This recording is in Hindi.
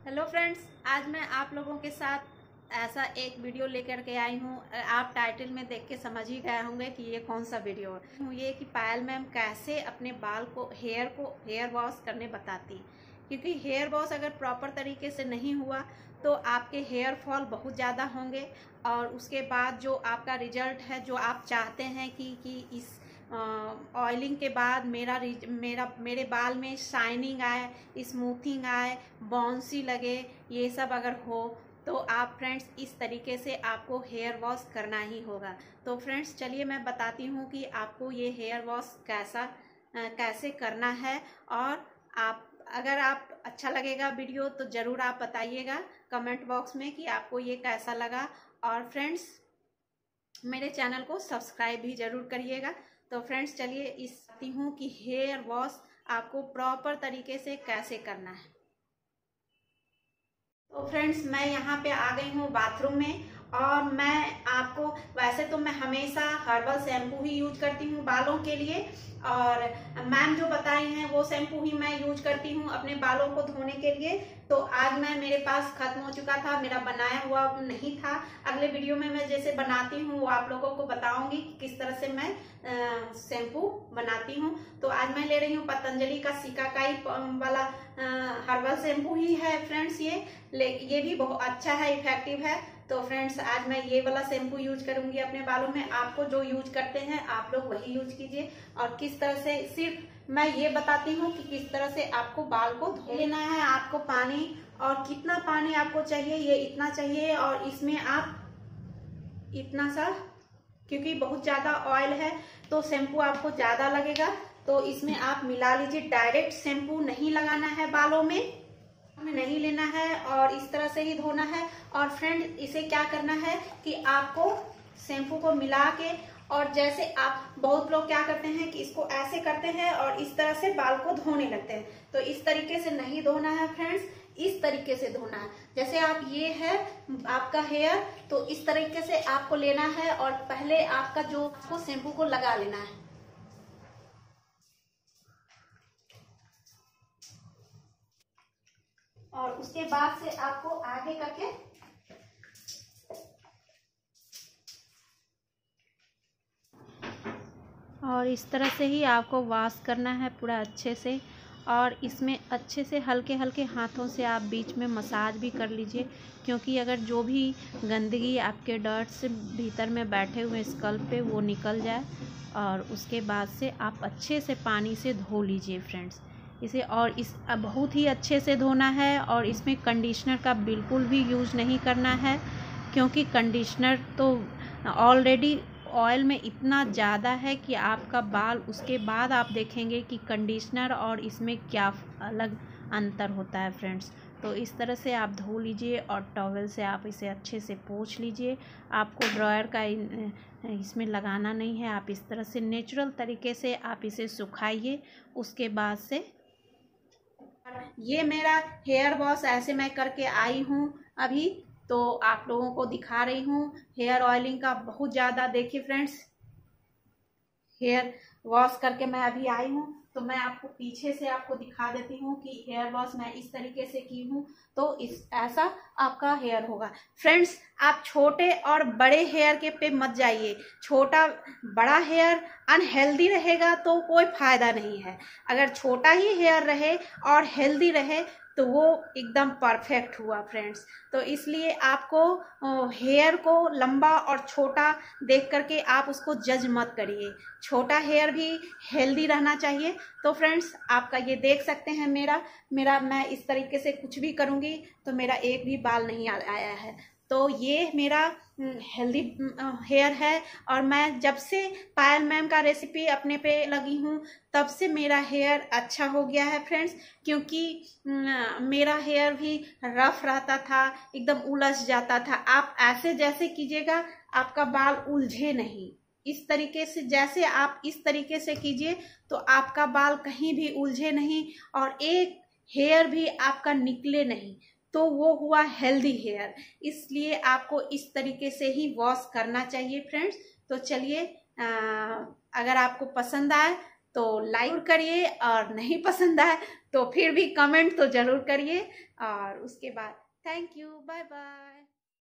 हेलो फ्रेंड्स, आज मैं आप लोगों के साथ ऐसा एक वीडियो लेकर के आई हूँ। आप टाइटल में देख के समझ ही गए होंगे कि ये कौन सा वीडियो है। ये कि पायल मैम कैसे अपने बाल को हेयर वॉश करने बताती, क्योंकि हेयर वॉश अगर प्रॉपर तरीके से नहीं हुआ तो आपके हेयर फॉल बहुत ज़्यादा होंगे और उसके बाद जो आपका रिजल्ट है, जो आप चाहते हैं कि इस ऑयलिंग के बाद मेरे बाल में शाइनिंग आए, स्मूथिंग आए, बाउंसी लगे, ये सब अगर हो तो आप फ्रेंड्स इस तरीके से आपको हेयर वॉश करना ही होगा। तो फ्रेंड्स चलिए मैं बताती हूँ कि आपको ये हेयर वॉश कैसे करना है। और अगर आप अच्छा लगेगा वीडियो तो ज़रूर आप बताइएगा कमेंट बॉक्स में कि आपको ये कैसा लगा। और फ्रेंड्स मेरे चैनल को सब्सक्राइब भी ज़रूर करिएगा। तो फ्रेंड्स चलिए इसती हूँ कि हेयर वॉश आपको प्रॉपर तरीके से कैसे करना है। तो फ्रेंड्स मैं यहाँ पे आ गई हूँ बाथरूम में और मैं आपको, वैसे तो मैं हमेशा हर्बल शैम्पू ही यूज करती हूँ बालों के लिए, और मैम जो बताई हैं वो शैम्पू ही मैं यूज करती हूँ अपने बालों को धोने के लिए। तो आज मेरे पास खत्म हो चुका था, मेरा बनाया हुआ नहीं था। अगले वीडियो में मैं जैसे बनाती हूँ वो आप लोगों को बताऊंगी कि किस तरह से मैं शैम्पू बनाती हूँ। तो आज मैं ले रही हूँ पतंजलि का शिकाकाई वाला हर्बल शैम्पू ही है फ्रेंड्स। ये भी बहुत अच्छा है, इफेक्टिव है। तो फ्रेंड्स आज मैं ये वाला शैम्पू यूज करूंगी अपने बालों में। आपको जो यूज करते हैं आप लोग वही यूज कीजिए। और किस तरह से, सिर्फ मैं ये बताती हूँ कि किस तरह से आपको बाल को धो लेना है। आपको पानी, और कितना पानी आपको चाहिए ये इतना चाहिए, और इसमें आप इतना सा, क्योंकि बहुत ज्यादा ऑयल है तो शैम्पू आपको ज्यादा लगेगा, तो इसमें आप मिला लीजिए। डायरेक्ट शैम्पू नहीं लगाना है बालों में, हमें नहीं लेना है और इस तरह से ही धोना है। और फ्रेंड इसे क्या करना है कि आपको शैम्पू को मिला के, और जैसे आप, बहुत लोग क्या करते हैं कि इसको ऐसे करते हैं और इस तरह से बाल को धोने लगते हैं, तो इस तरीके से नहीं धोना है फ्रेंड्स। इस तरीके से धोना है, जैसे आप, ये है आपका हेयर, तो इस तरीके से आपको लेना है और पहले आपका जो आपको शैम्पू को लगा लेना है। और उसके बाद से आपको आगे करके और इस तरह से ही आपको वॉश करना है पूरा अच्छे से। और इसमें अच्छे से हल्के हल्के हाथों से आप बीच में मसाज भी कर लीजिए, क्योंकि अगर जो भी गंदगी आपके डर्ट्स भीतर में बैठे हुए स्कल्प पे वो निकल जाए। और उसके बाद से आप अच्छे से पानी से धो लीजिए फ्रेंड्स इसे। और बहुत ही अच्छे से धोना है। और इसमें कंडीशनर का बिल्कुल भी यूज़ नहीं करना है, क्योंकि कंडीशनर तो ऑलरेडी ऑयल में इतना ज़्यादा है कि आपका बाल, उसके बाद आप देखेंगे कि कंडीशनर और इसमें क्या अलग अंतर होता है फ्रेंड्स। तो इस तरह से आप धो लीजिए और टॉवेल से आप इसे अच्छे से पोंछ लीजिए। आपको ड्रायर का इसमें लगाना नहीं है, आप इस तरह से नेचुरल तरीके से आप इसे सुखाइए। उसके बाद से ये मेरा हेयर वॉश ऐसे मैं करके आई हूँ अभी, तो आप लोगों को दिखा रही हूँ। हेयर ऑयलिंग का बहुत ज़्यादा, देखिए फ्रेंड्स, हेयर वॉश करके मैं अभी आई हूँ, तो मैं आपको पीछे से आपको दिखा देती हूँ कि हेयर वॉश मैं इस तरीके से की हूँ। तो ऐसा आपका हेयर होगा फ्रेंड्स। आप छोटे और बड़े हेयर के पे मत जाइए। छोटा बड़ा हेयर अनहेल्दी रहेगा तो कोई फायदा नहीं है। अगर छोटा ही हेयर रहे और हेल्दी रहे तो वो एकदम परफेक्ट हुआ फ्रेंड्स। तो इसलिए आपको हेयर को लंबा और छोटा देख करके आप उसको जज मत करिए। छोटा हेयर भी हेल्दी रहना चाहिए। तो फ्रेंड्स आपका ये देख सकते हैं, मेरा मैं इस तरीके से कुछ भी करूँगी तो मेरा एक भी बाल नहीं आया है। तो ये मेरा हेल्दी हेयर है। और मैं जब से पायल मैम का रेसिपी अपने पे लगी हूँ तब से मेरा हेयर अच्छा हो गया है फ्रेंड्स, क्योंकि मेरा हेयर भी रफ रहता था, एकदम उलझ जाता था। आप ऐसे जैसे कीजिएगा आपका बाल उलझे नहीं। इस तरीके से, जैसे आप इस तरीके से कीजिए तो आपका बाल कहीं भी उलझे नहीं और एक हेयर भी आपका निकले नहीं, तो वो हुआ हेल्दी हेयर। इसलिए आपको इस तरीके से ही वॉश करना चाहिए फ्रेंड्स। तो चलिए, अगर आपको पसंद आए तो लाइक करिए, और नहीं पसंद आए तो फिर भी कमेंट तो ज़रूर करिए। और उसके बाद थैंक यू, बाय बाय।